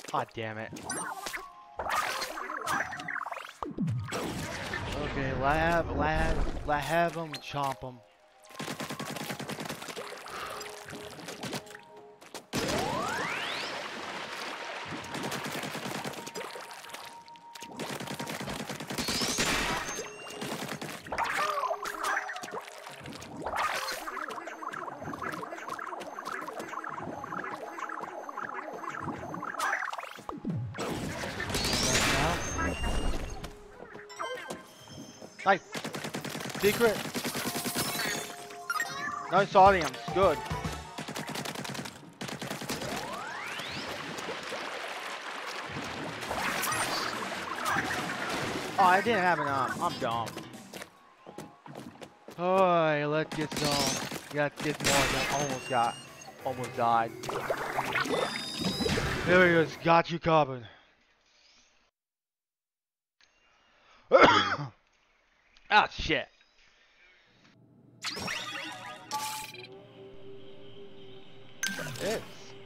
God damn it. Okay, let have him chomp him. Nice. Secret. Nice audience. Good. Oh, I didn't have an arm. I'm dumb. Alright, let's get some. Let's get more than almost died. There he is. Got you covered. Ah, shit. It's.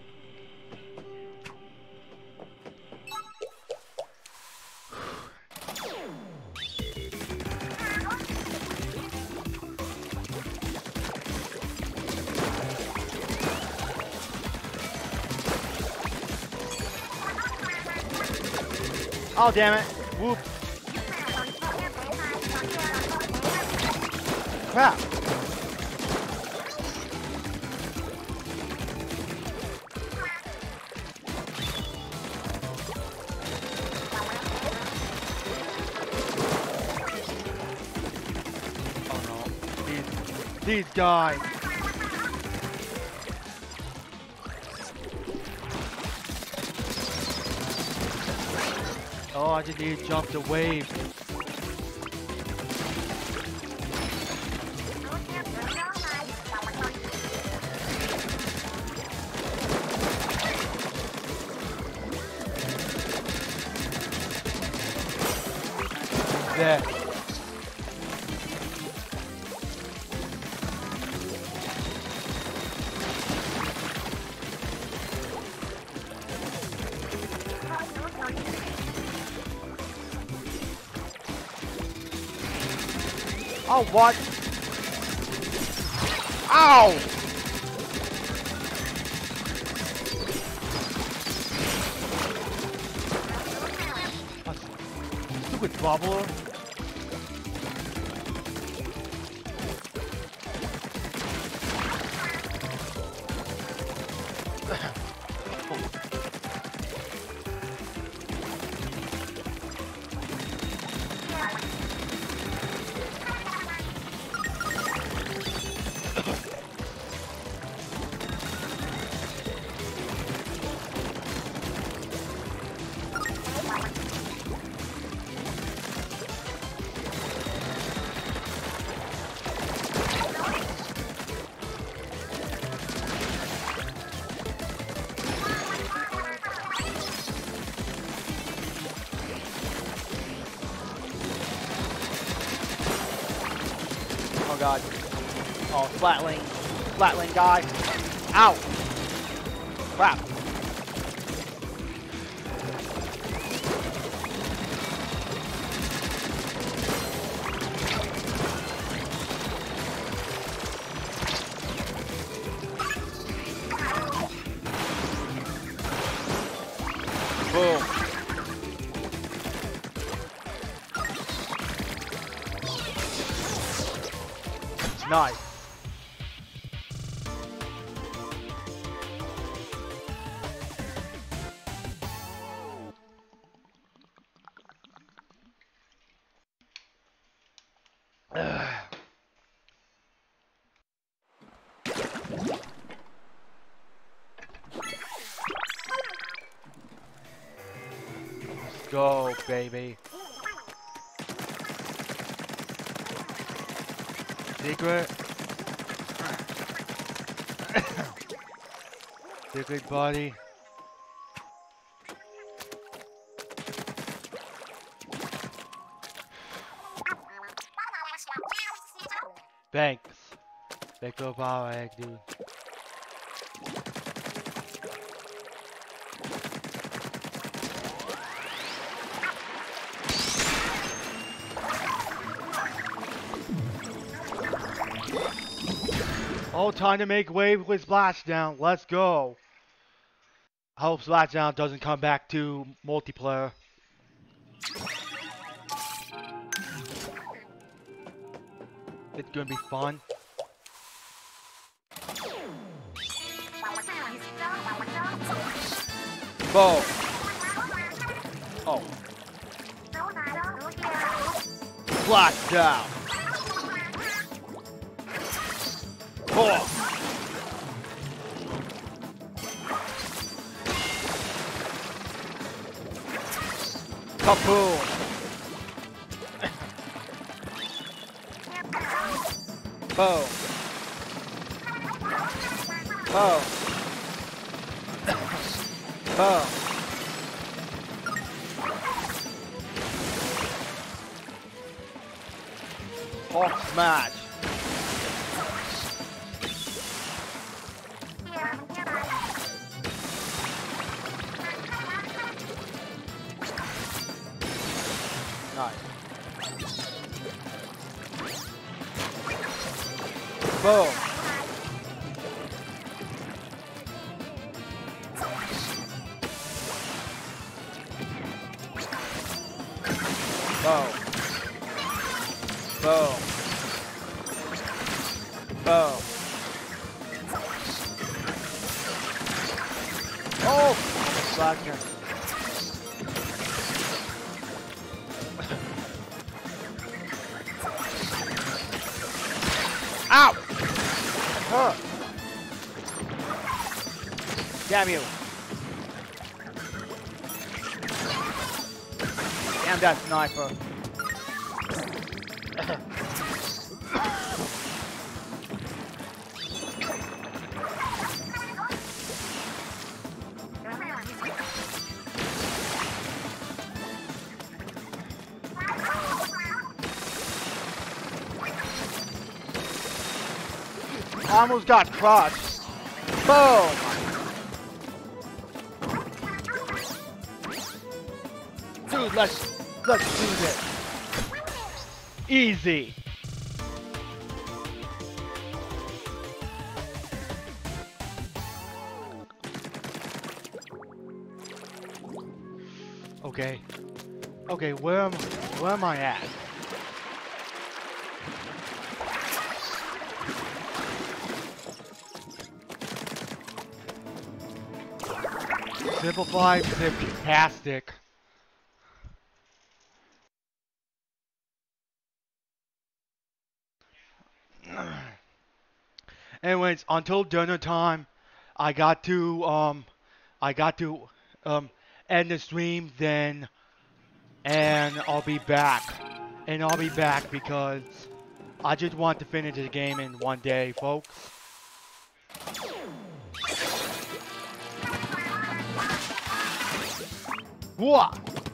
Oh, damn it. Whoop. Crap. Oh no. These guys. Oh, I just need to jump the wave. There. Oh, what? Ow! Stupid bubbler. Oh god. Oh, flatling guy. Ow! Crap. Boom. Nice. Let's go, baby. Secret. Secret body. Thanks. Thank you, power egg, dude. Oh, time to make way with Splashdown. Let's go. I hope Splashdown doesn't come back to multiplayer. It's gonna be fun. Boom. Oh. Splashdown. Oh. Kaboom! Boom! Boom! Boom! Hulk smash! Nice. Boom. Boom. Boom. Boom. Oh! Blackner. Ow! Huh. Damn you. Damn that sniper. Almost got crushed. Boom! Dude, let's do this. Easy. Okay. Okay, where am I at? Simplify, fantastic. Anyways, until dinner time, I got to end the stream then, and I'll be back. And I'll be back because I just want to finish the game in one day, folks. Whoa!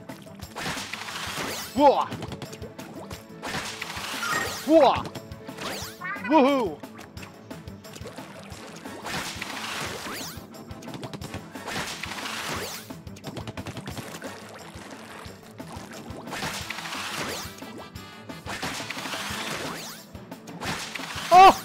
Whoa! Whoa! Woohoo! Oh!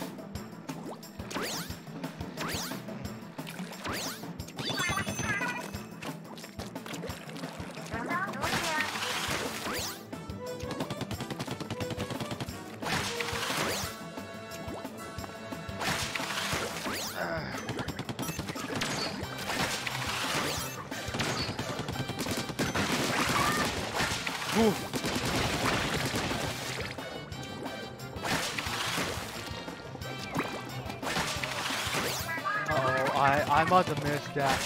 I must have missed that.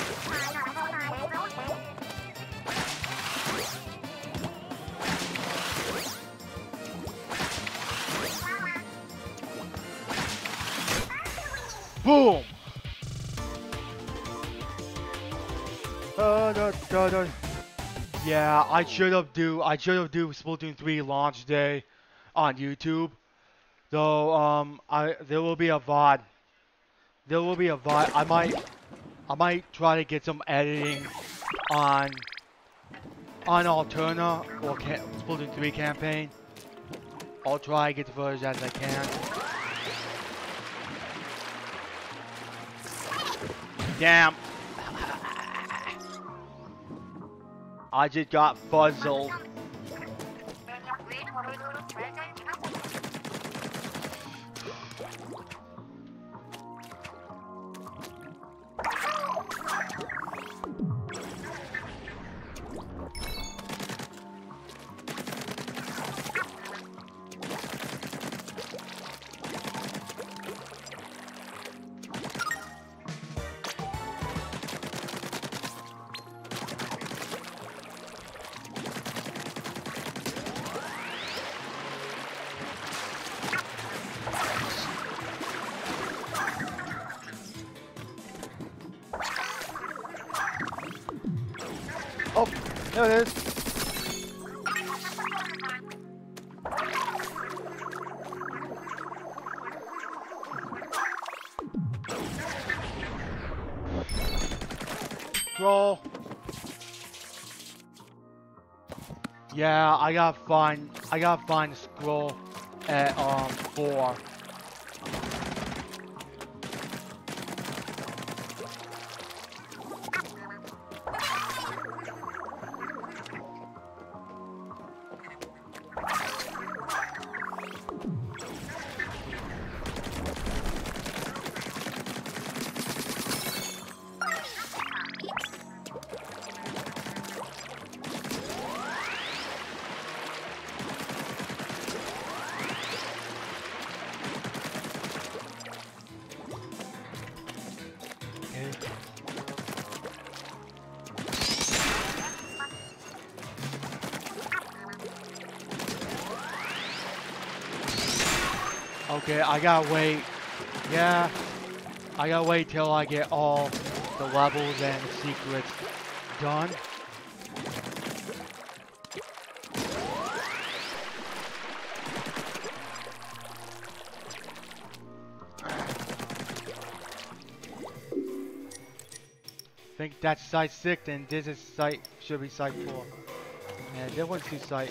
Boom! Yeah, I should have do Splatoon 3 launch day on YouTube. Though there will be a VOD. There will be a VOD. I might try to get some editing on Alterna or Splatoon 3 campaign. I'll try to get the footage as I can. Damn. I just got fuzzled. Oh, there it is. Scroll. Yeah, I gotta find the scroll at 4. Okay, I gotta wait. Yeah, I gotta wait till I get all the levels and the secrets done. I think that's site 6 and this is should be site 4. Yeah, this one's to site.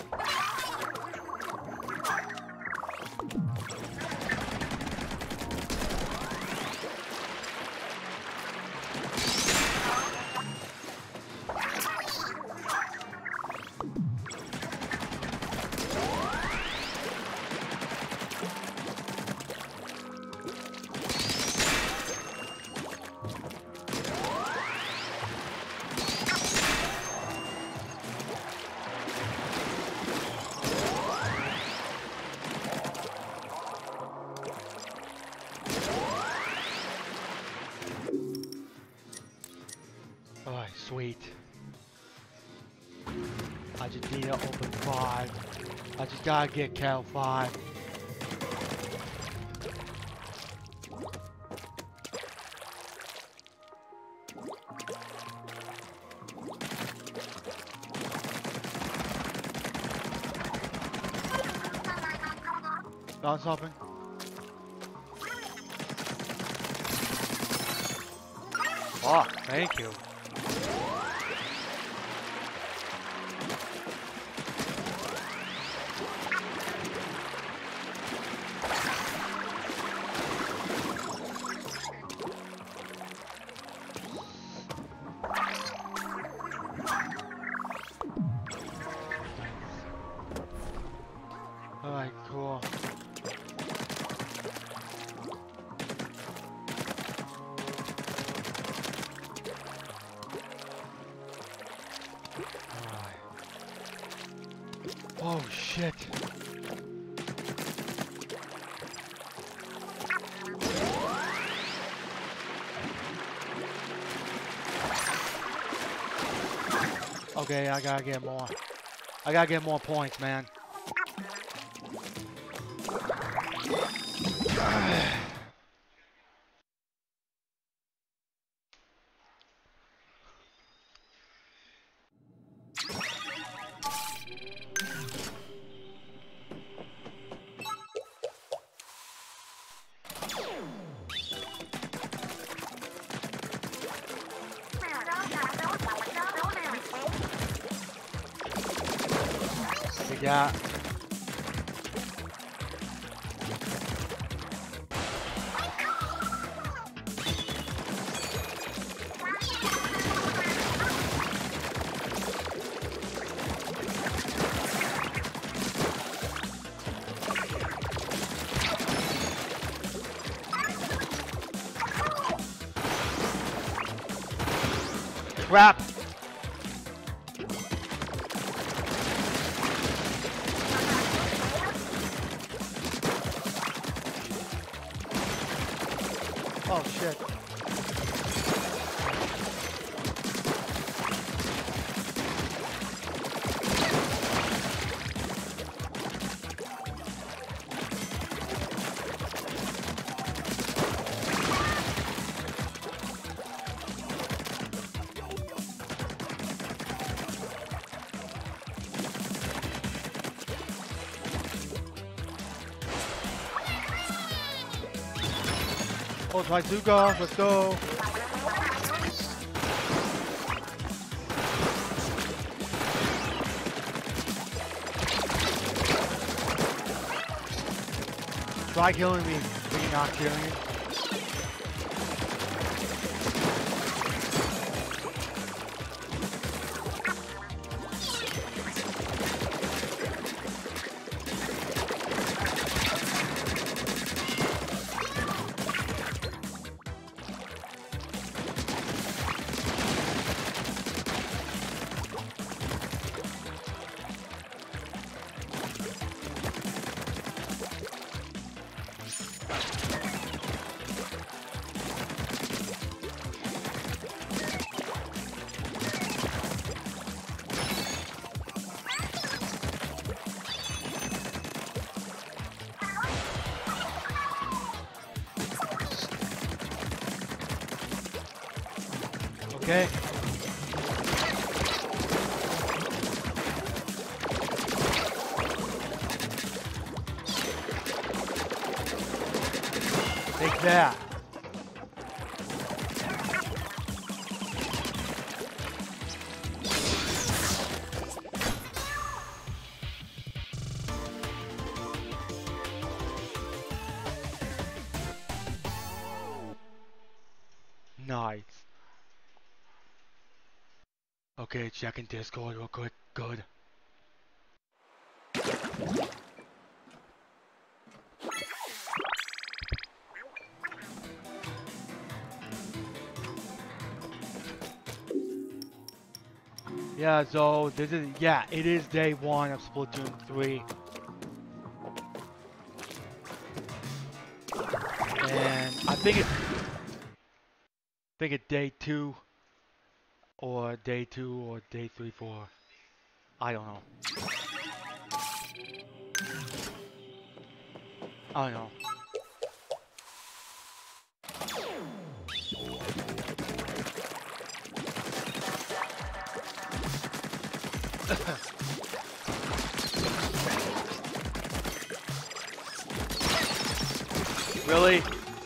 Alright, sweet. I just need to open 5. I just gotta get Cal 5. Found something? Oh, thank you. Alright, cool. Alright. Oh shit. Okay, I gotta get more. I gotta get more points, man. Yeah. crap. Oh shit. Oh, Taizuka, let's go. Try killing me, but you're not killing me. Okay. Take that. Nice. Okay, checking Discord real quick. Good. Yeah, so this is, yeah, it is day 1 of Splatoon 3. And I think it's day 2 or day 3, 4. I don't know. I don't know. Really?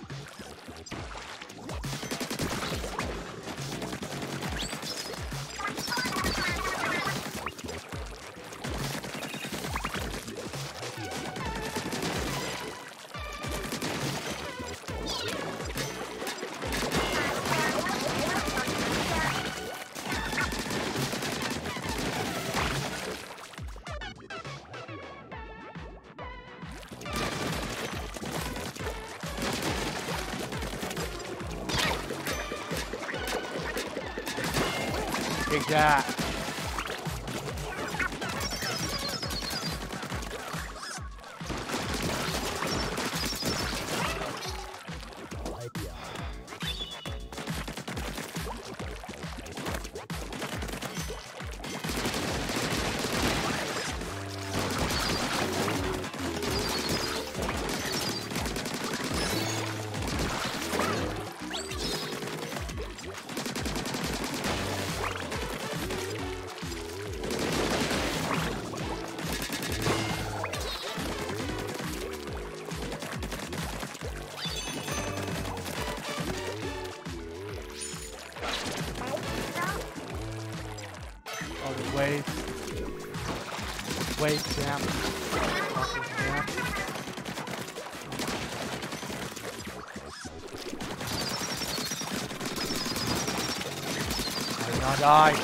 Take that. Wait, damn. I did not die.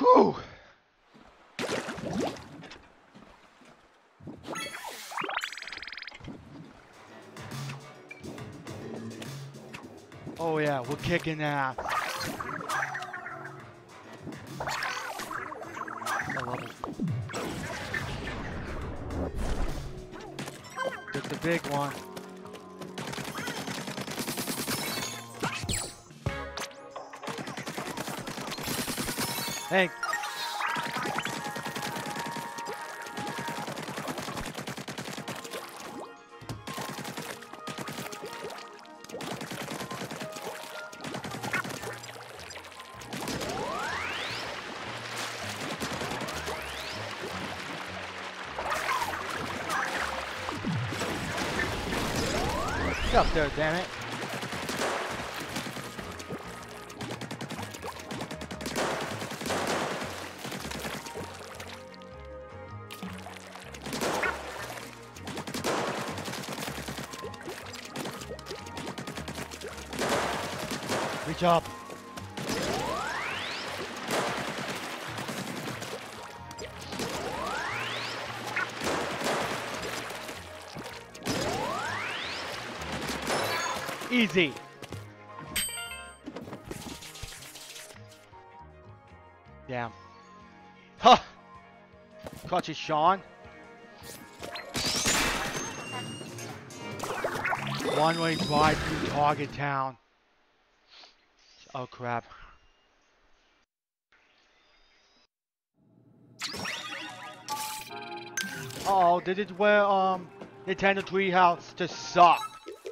Whew. Oh yeah, we're kicking ass. I love it. Took the big one. Hey. Get up there, damn it. Reach up. Easy. Damn. Huh. Caught you, Sean. One-way drive through Target Town. Oh crap. Oh, this is where Nintendo Treehouse just sucked.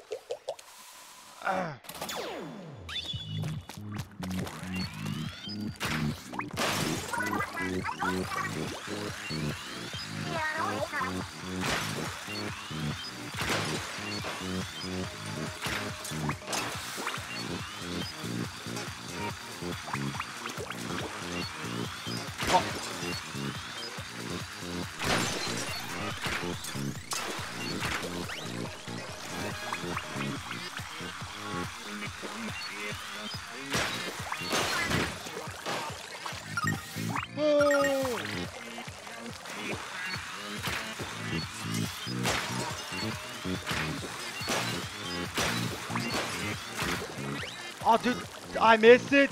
Oh, dude, I missed it?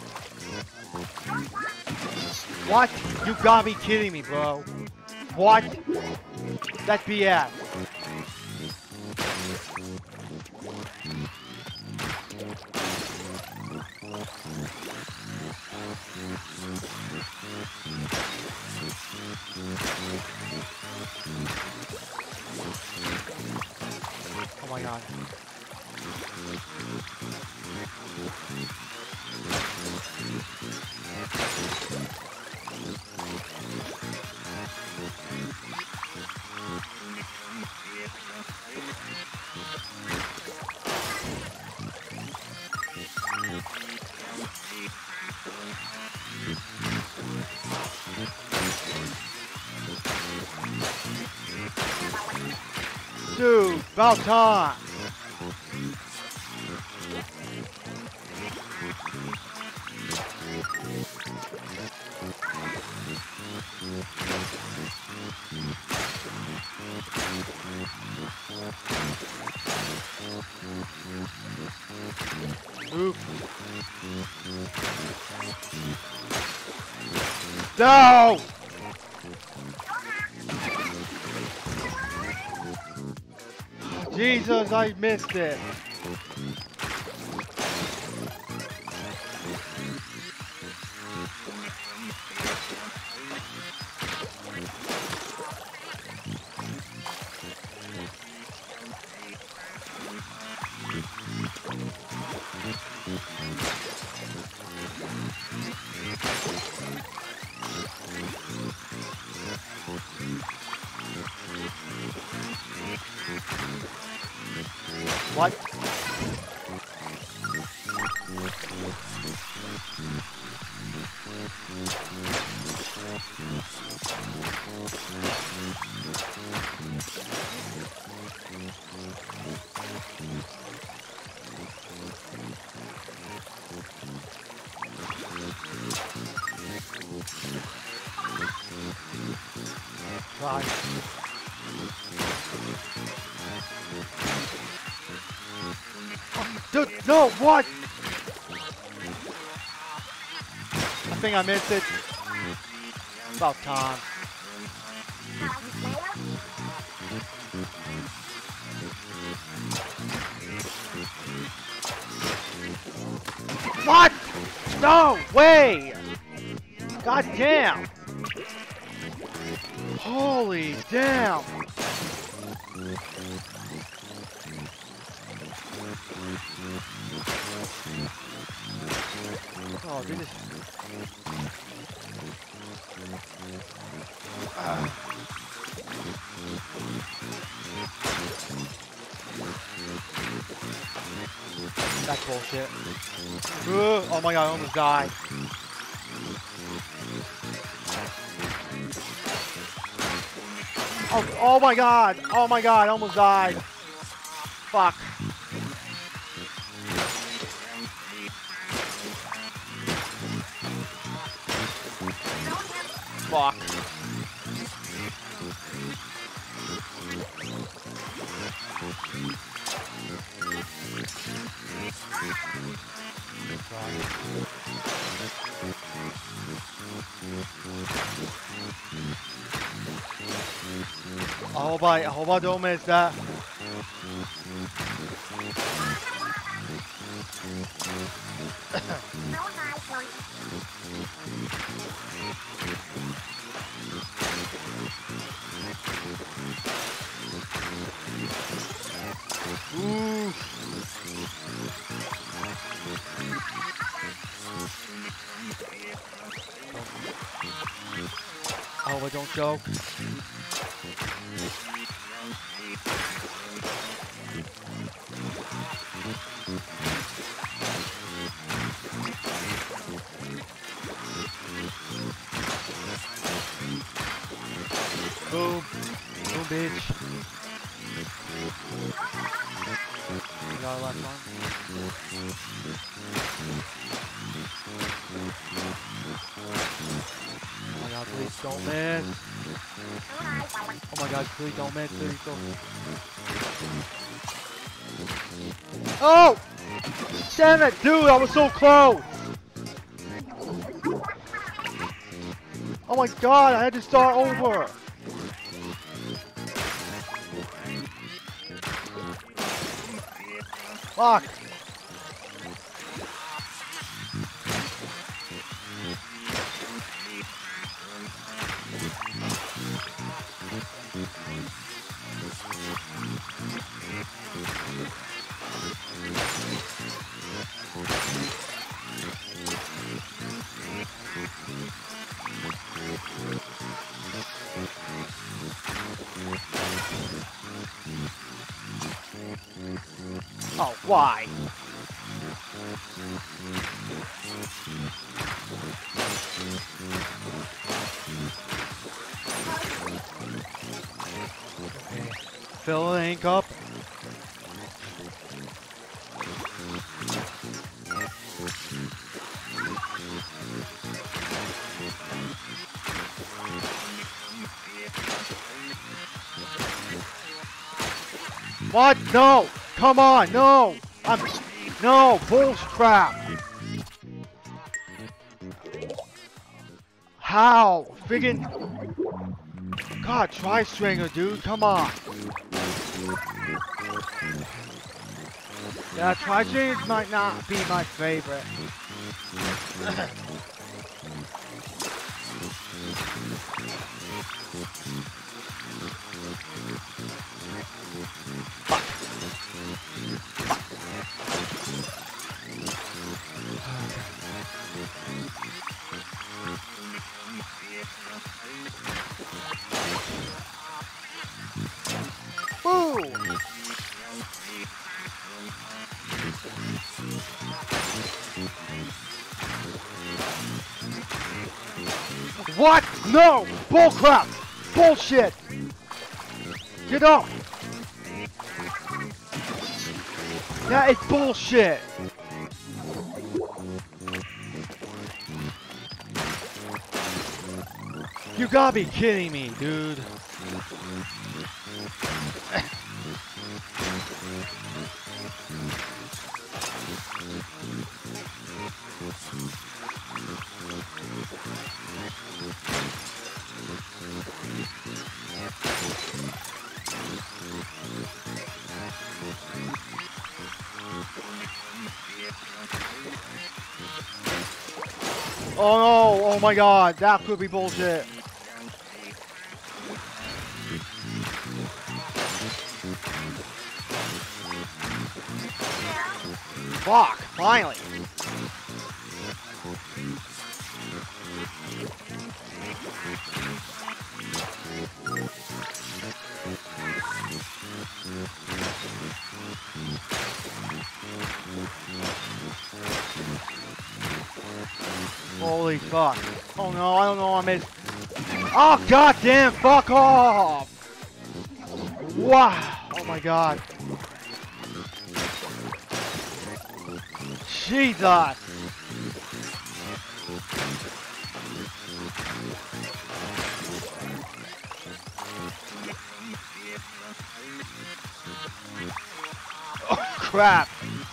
What? You gotta be kidding me, bro. What? That's BS. Oh my god. Dude, about time. Move. No! Jesus, I missed it. What? God. Dude, no, what? I think I missed it. About time. What? No way! God damn! Holy damn! Oh, dude, this. That's bullshit. Oh my god, I almost died. Oh my god! Oh my god, I almost died. Fuck. Fuck. I hope I don't miss that. Ooh. I hope I don't choke. Boom. Boom, bitch. You got a last one? Oh my god, please don't miss. Oh my god, please don't miss. Please don't. Oh! Damn it, dude, I was so close! Oh my god, I had to start over! Fuck! Oh, why? Okay. Fill the ink up. What? No! Come on! No! No! Bullcrap! How? Friggin'. God, try Stringer, dude. Come on. Yeah, try Stringer might not be my favorite. Woo! What? No! Bullcrap! Bullshit! Get up! That is bullshit! You gotta be kidding me, dude. Oh no! Oh my god, that could be bullshit. Fuck! Finally! Holy fuck. Oh no, I don't know, I missed. Oh god damn, fuck off! Wow! Oh my god. Jesus! Oh crap!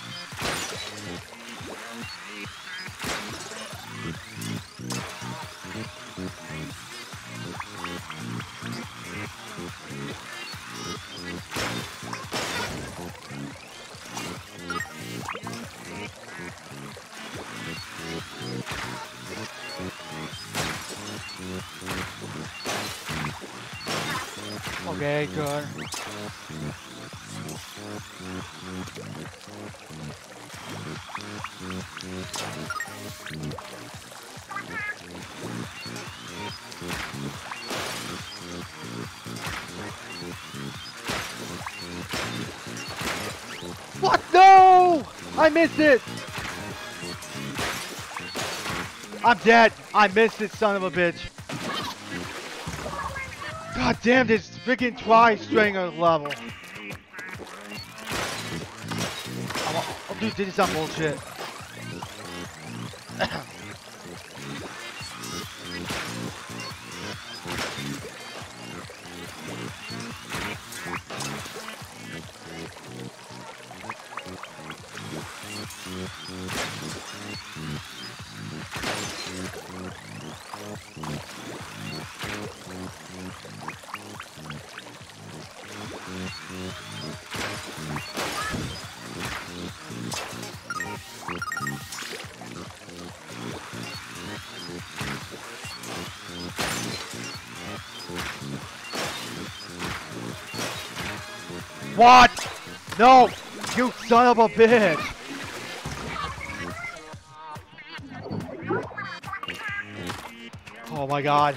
Okay, good. What? No! I missed it! I'm dead! I missed it, son of a bitch. God damn this freaking tri-stringer level. Oh, dude, this is some bullshit. What? No! You son of a bitch! Oh my god.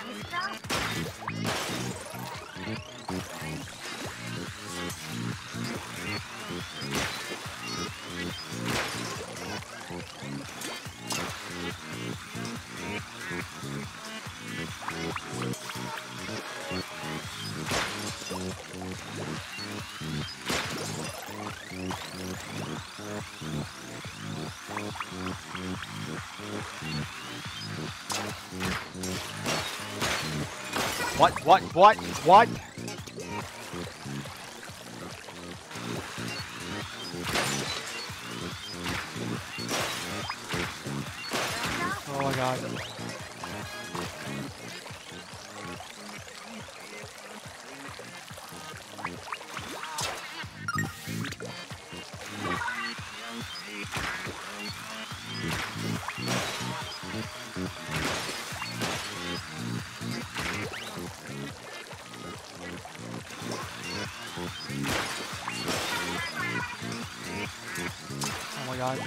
What? Oh my god. Oh my god.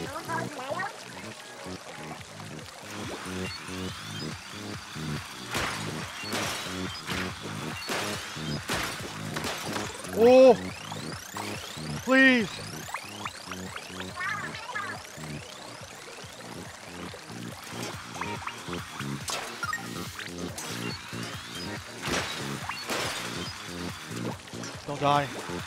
Oh! Please! Don't die.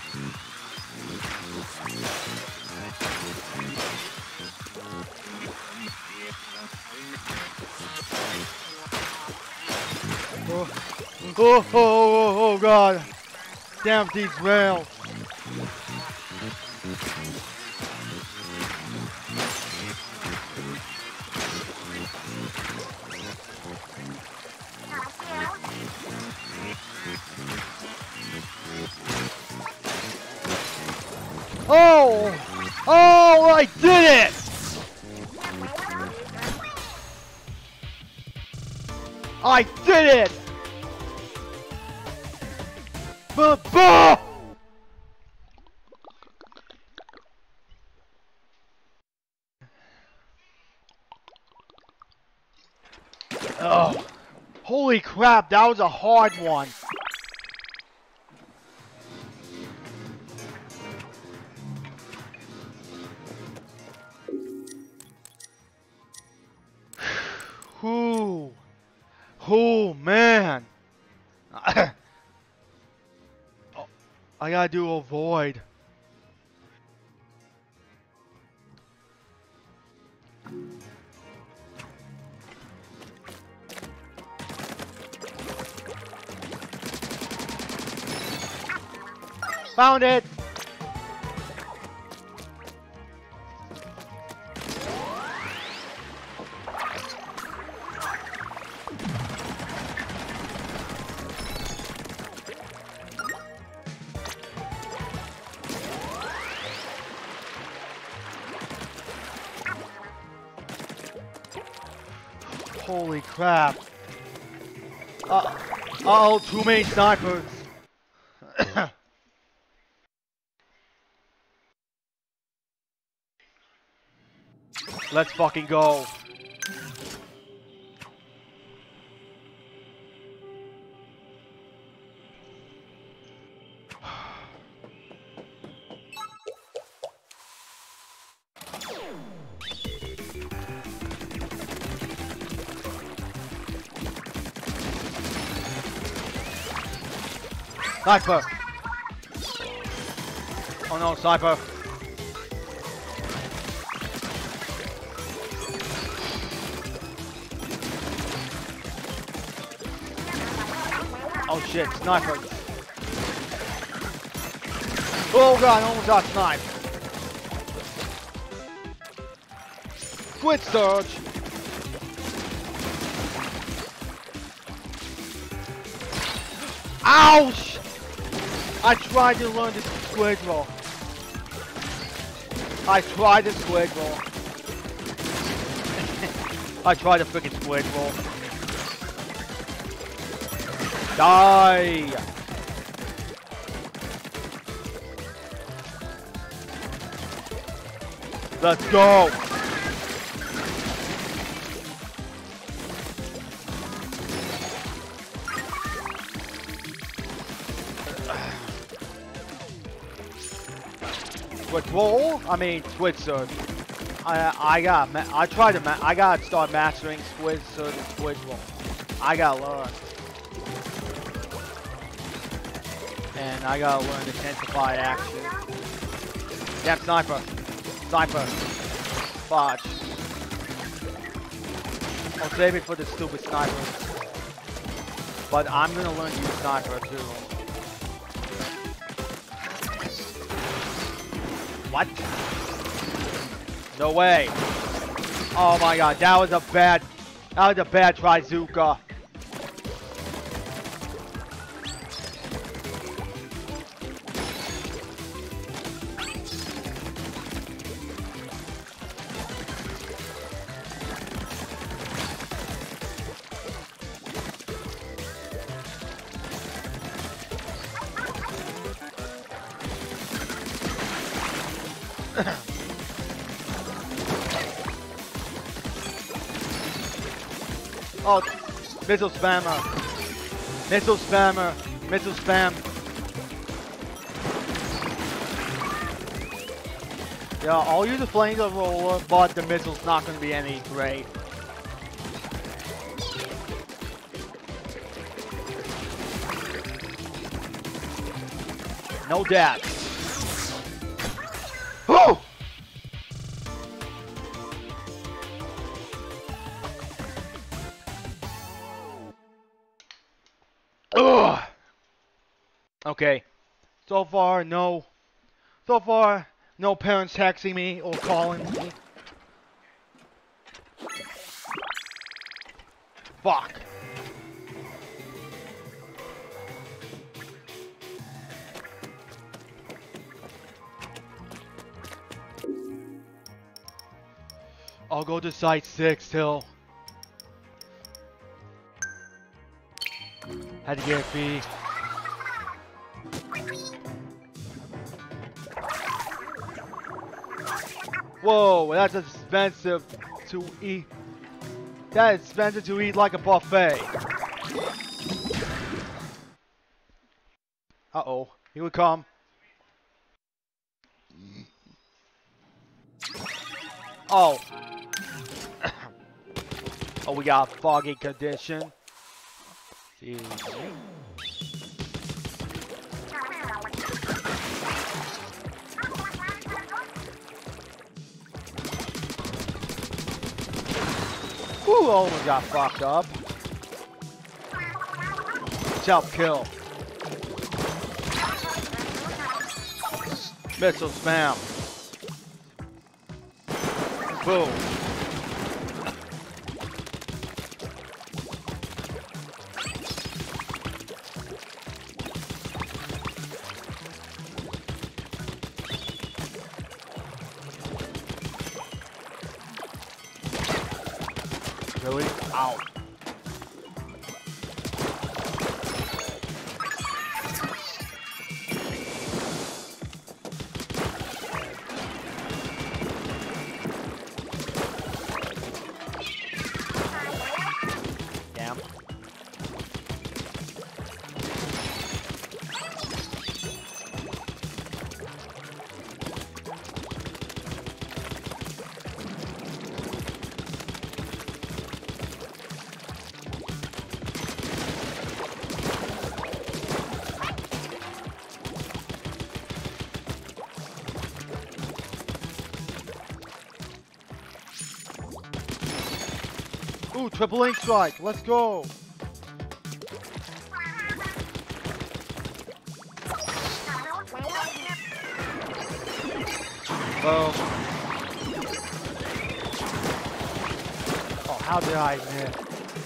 Oh god. Damn these rails. Oh! Oh! Oh, I did it! I did it! Ba-ba! Oh, holy crap, that was a hard one. Whoo, oh man. Oh, I gotta do avoid. Found it. Holy crap. Uh-oh, too many snipers. Let's fucking go. Sniper. Oh no, sniper. Oh shit, sniper. Oh god, I almost got sniped. Squid surge. Ouch! I tried to learn the squid roll. I tried the squid roll. I tried the freaking squid roll. Die! Let's go! Squid roll? I mean, squid surge. I gotta start mastering squid surge and squid roll. I gotta learn. And I gotta learn intensified action. Damn sniper. Sniper. Fudge. I'll save it for the stupid sniper. But I'm gonna learn to use sniper too. What? No way. Oh my god, that was a bad Trizooka. Oh, missile spammer. Missile spammer. Missile spam. Yeah, I'll use a flamethrower, but the missile's not going to be any great. No death. Oh! Ugh. Okay. So far, no parents texting me or calling me. Fuck. I'll go to site 6 till. Had to get a fee. Whoa, that's expensive to eat. That is expensive to eat like a buffet. Uh-oh, here we come. Oh. Oh, we got a foggy condition. Jeez. Ooh, almost got fucked up. Self-kill. Missile spam. Boom. Really? Ow. Damn. Ooh, triple ink strike. Let's go. Oh. Oh, how did I miss?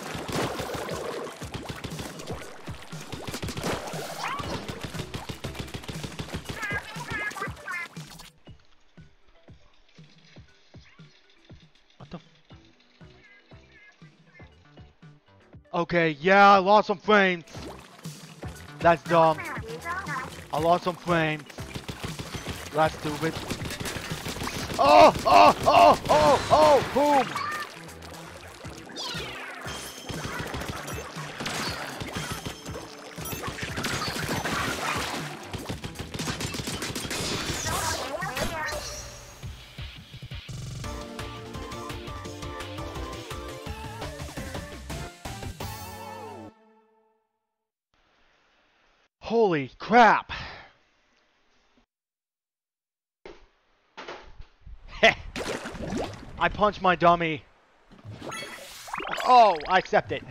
What the? Okay, yeah, I lost some frames. That's dumb. I lost some frames. That's stupid. Oh, oh, oh, oh, oh, boom. Holy crap. I punched my dummy. Oh, I accept it.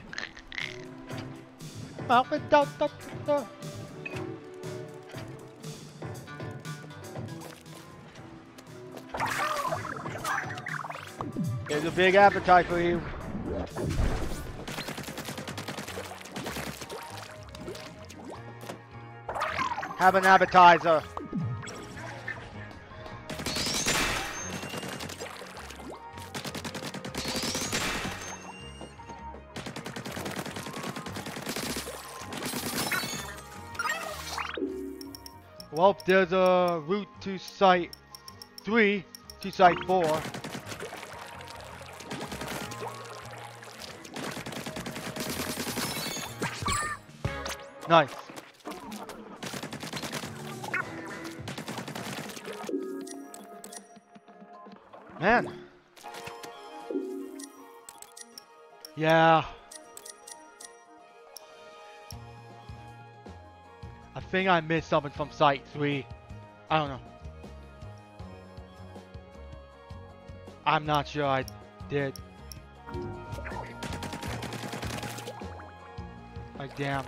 There's a big appetite for you. Have an appetizer. Well, there's a route to site 3 to site 4. Nice. Man. Yeah. I think I missed something from site 3. I don't know. I'm not sure I did. Like, damn.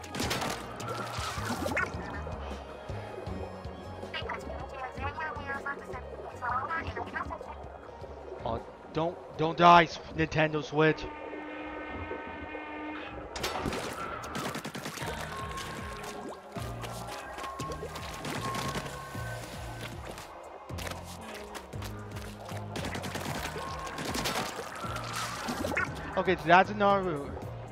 Oh, don't die, Nintendo Switch. Okay, so that's another route.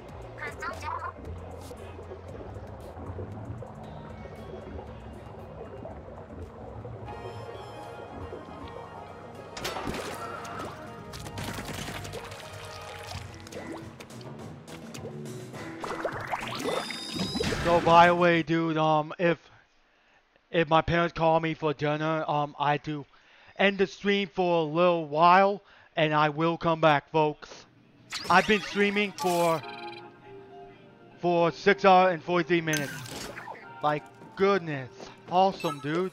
So by the way, dude, if my parents call me for dinner, I had to end the stream for a little while, and I will come back, folks. I've been streaming for 6 hours and 43 minutes. Like, goodness. Awesome, dude.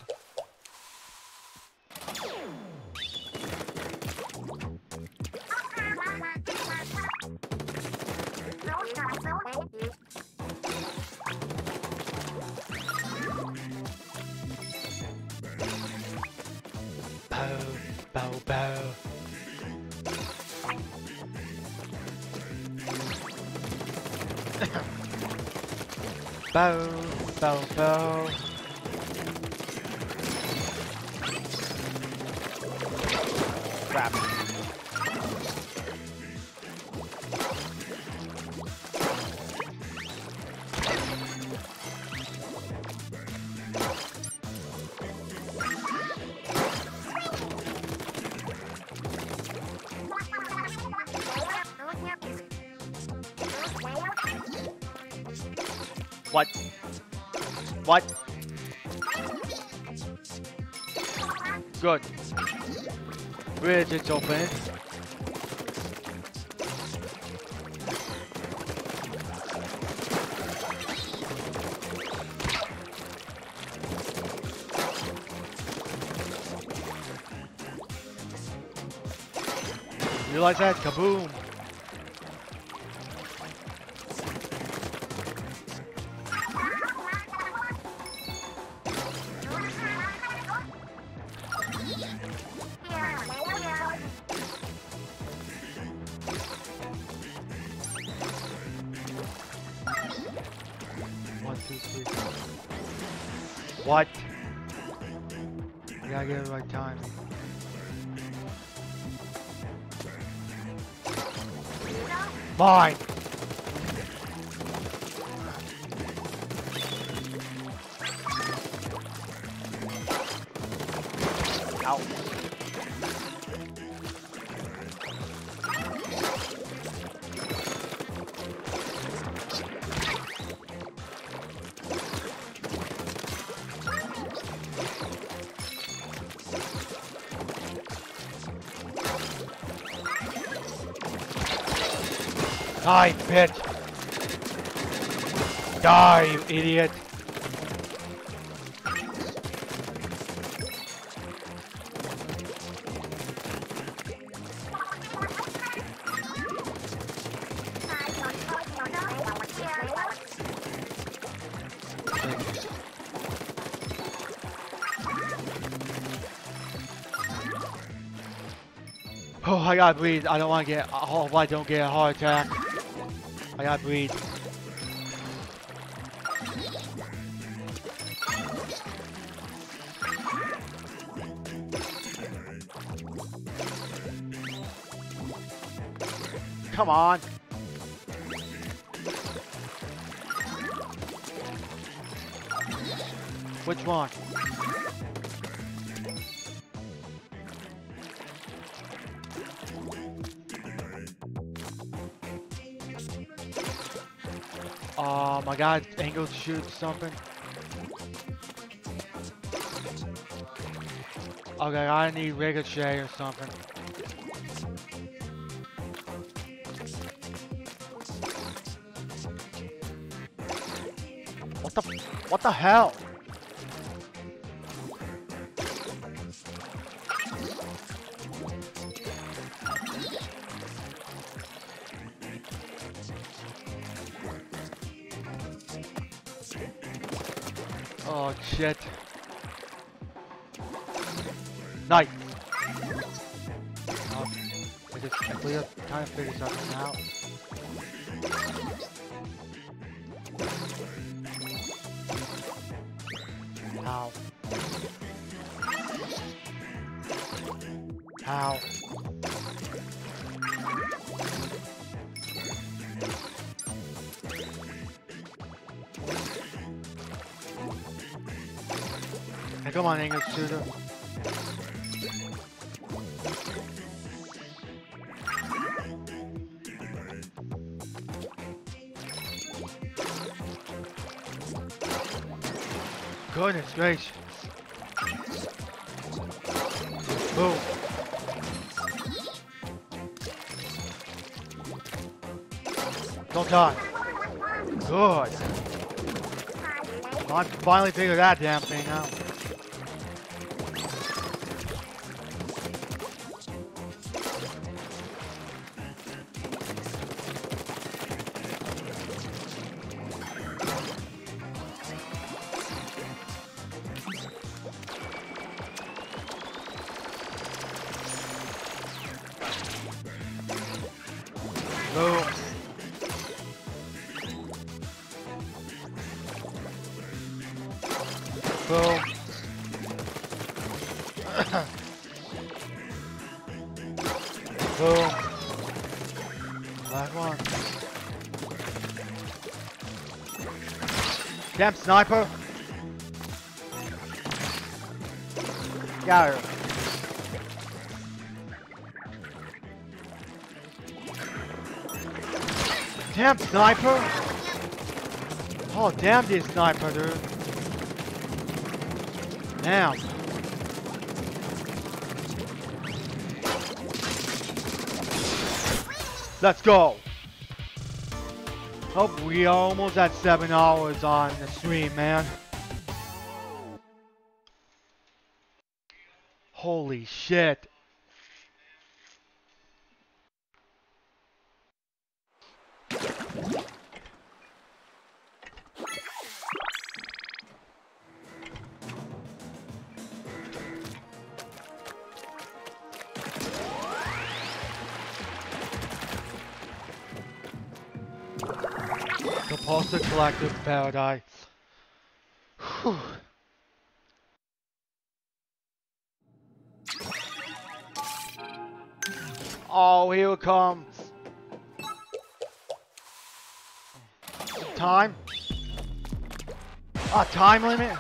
Bow, bow, bow. Bow, bow, bow. Crap. What? What? Good. Bridge is open. Realize that? Kaboom! One, two, three. What? I gotta get it right time. Mine! Ow. Die, bitch! Die, you idiot! Oh, I gotta breathe. I don't want to get. I hope I don't get a heart attack. I gotta breathe. Come on. Which one? My God, angle to shoot something. Okay, I need ricochet or something. What the hell? Oh shit. Nice. We have to kind of figure something out. How? How? Come on, English tutor. Goodness gracious. Boom. Don't die. Good. I finally figured that damn thing out. Boom. Boom. Boom. Last one. Damn sniper. Got her. Damn sniper. Oh, damn this sniper, dude. Damn. Let's go. Oh, we are almost at 7 hours on the stream, man. Holy shit. Compulsive collective paradise. Whew. Oh, here it comes. Time? Ah, time limit?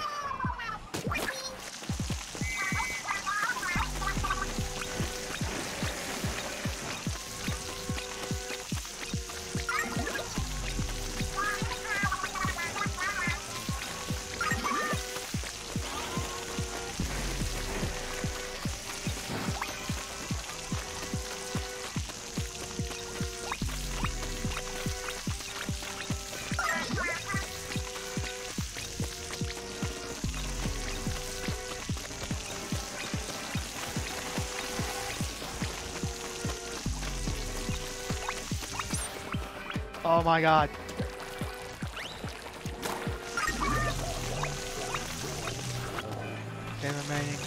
Oh my god. Okay, remaining.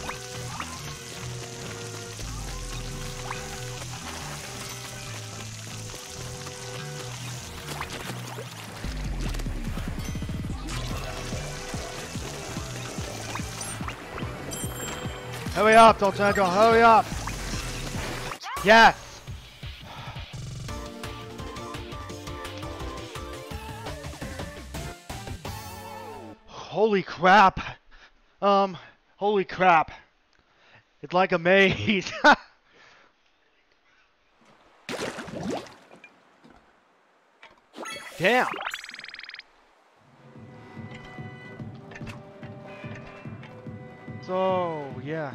Hurry up, Dolcego, hurry up! Yes! Holy crap! Holy crap! It's like a maze! Damn! So, yeah.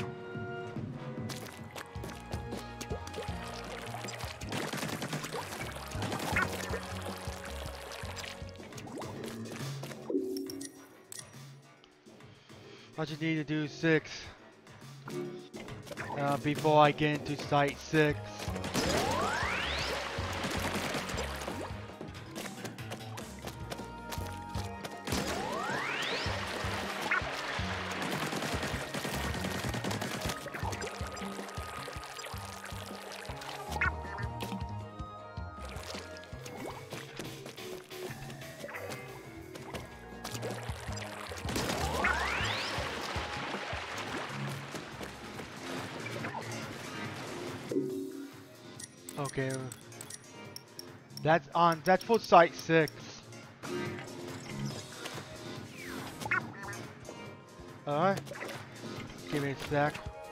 I just need to do 6 before I get into Site 6. Okay. That's for Site 6. Alright. Give me a sec.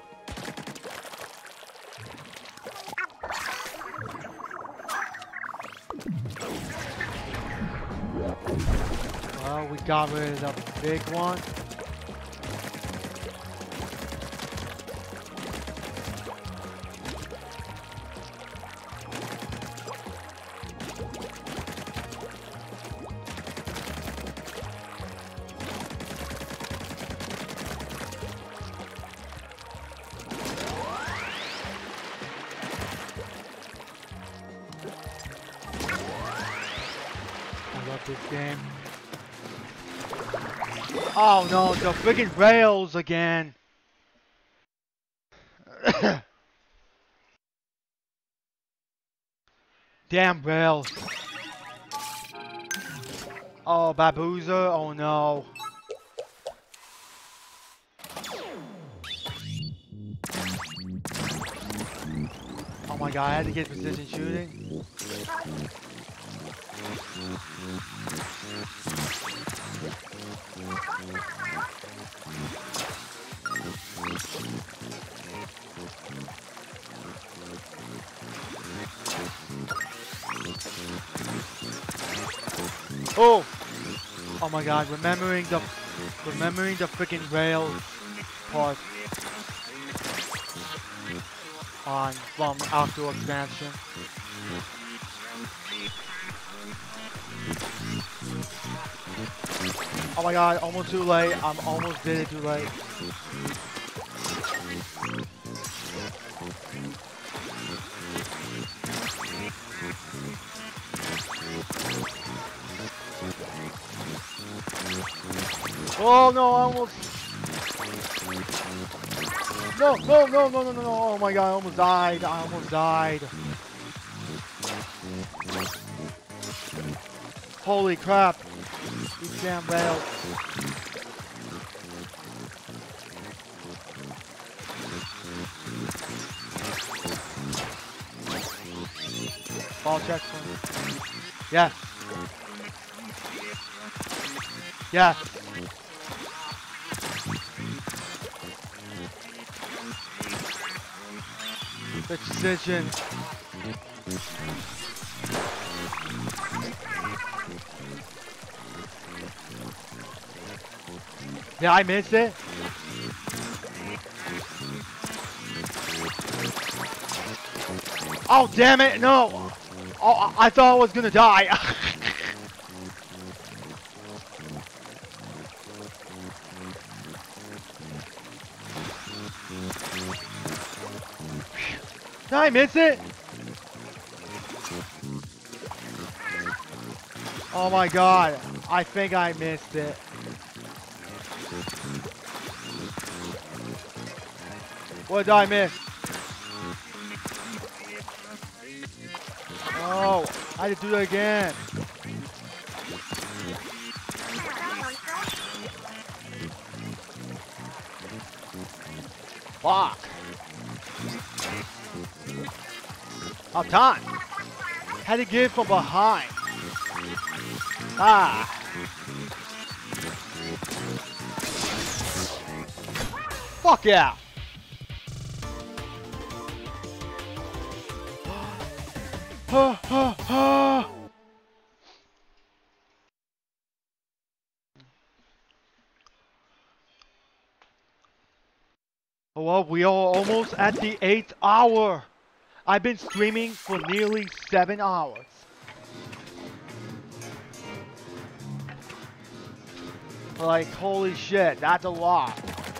Well, we got rid of the big one. I love this game. Oh no, the freaking rails again. Damn rails. Oh, Baboozer. Oh no. Oh my god, I had to get precision shooting. Oh! Oh my god, remembering the freaking rails part on from Outdoor Expansion. Oh my god, almost too late. I'm almost did it too late. Oh no, I almost. No, no, no, no, no, no, no. Oh my god, I almost died. I almost died. Holy crap. These damn rails. Ball check for me. Yes. Yes. Precision. Did I miss it? Oh damn it! No. Oh, I thought I was gonna die. Did I miss it? Oh my god, I think I missed it. What did I miss? Oh, I had to do that again. Fuck. Oh, time. Had to get it from behind. Ah. Fuck yeah. Ha ha ha. Well, we are almost at the 8th hour. I've been streaming for nearly 7 hours. Like, holy shit, that's a lot.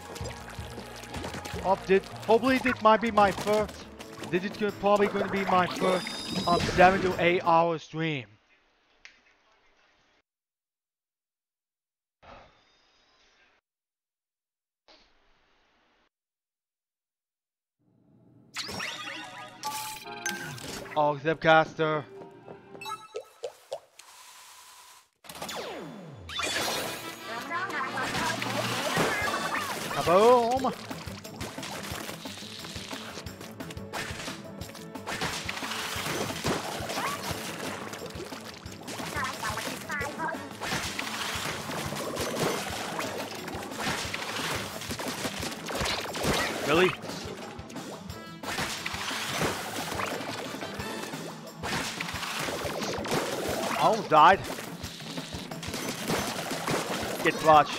Hopefully this might be my first. This is probably going to be my first 7 to 8 hour stream. Oh, Zipcaster. Kaboom! Really? I almost died. Get clutch.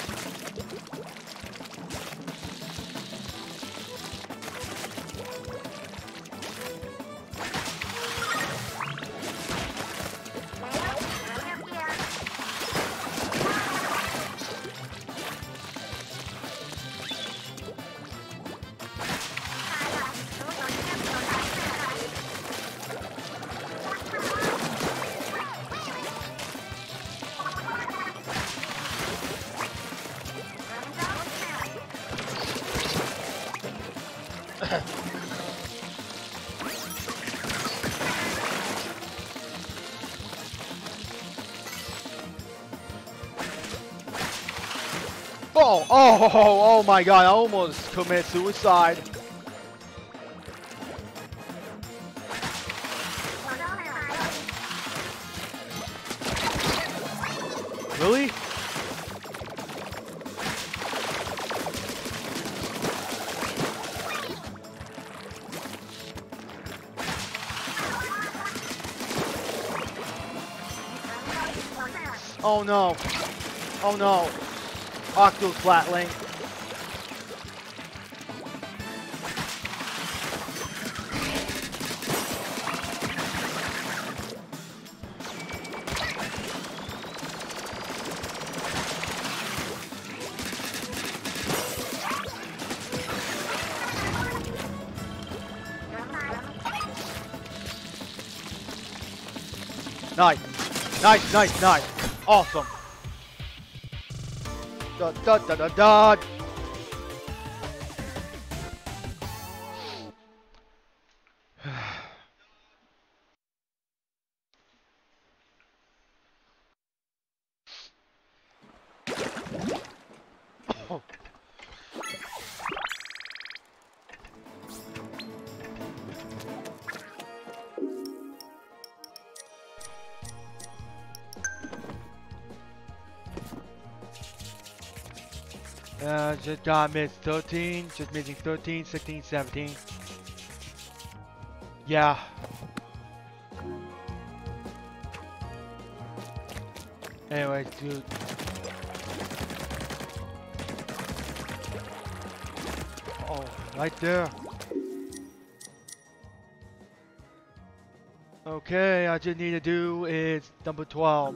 Oh my god, I almost commit suicide. Really? Oh no. Oh no. Octo flatling. Nice. Nice, nice, nice. Awesome. Da da da da da. Just got missed 13, just missing 13, 16, 17. Yeah. Anyways, dude. Oh, right there. Okay, I just need to do is number 12.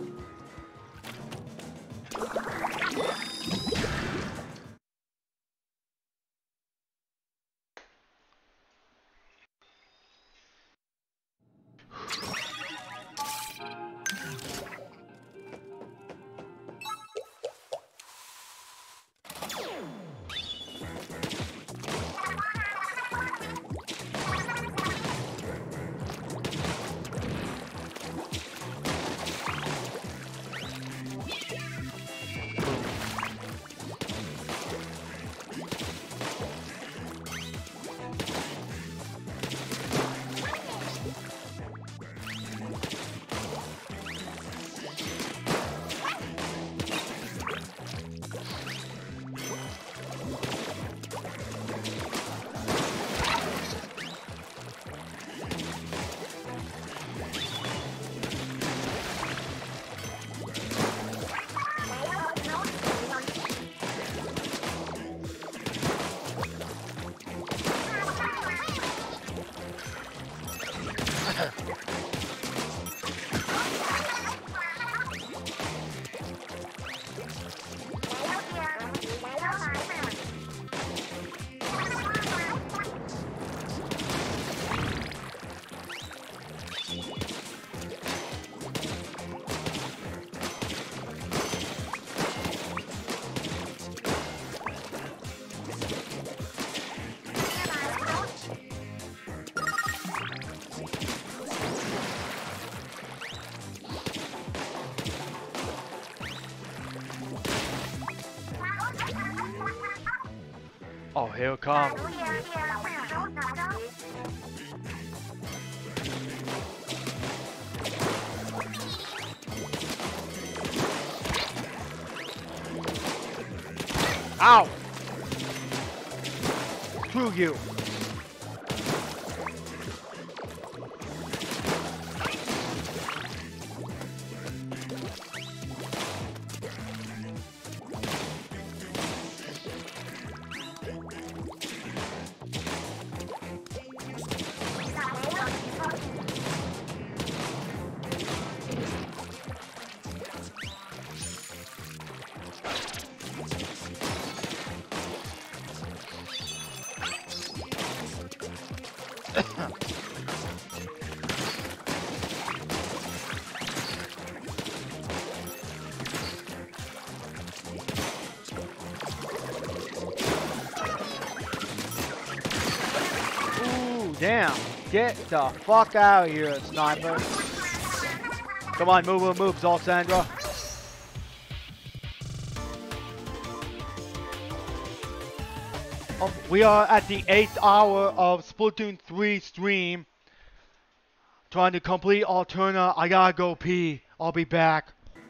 Oh, here it comes. Ow! Screw you. Ooh, damn. Get the fuck out of here, sniper. Come on, move, Zalsandra. We are at the 8th hour of Splatoon 3 stream. Trying to complete Alterna. I gotta go pee. I'll be back.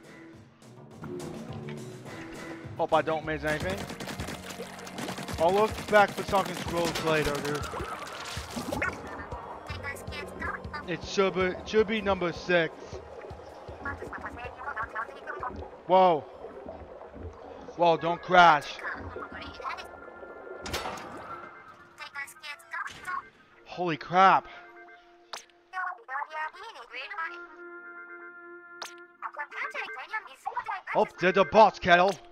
Hope I don't miss anything. I'll look back for something scrolls later, dude. It should be number 6. Whoa. Whoa, don't crash. Holy crap. Oh, there's a boss, Kettle.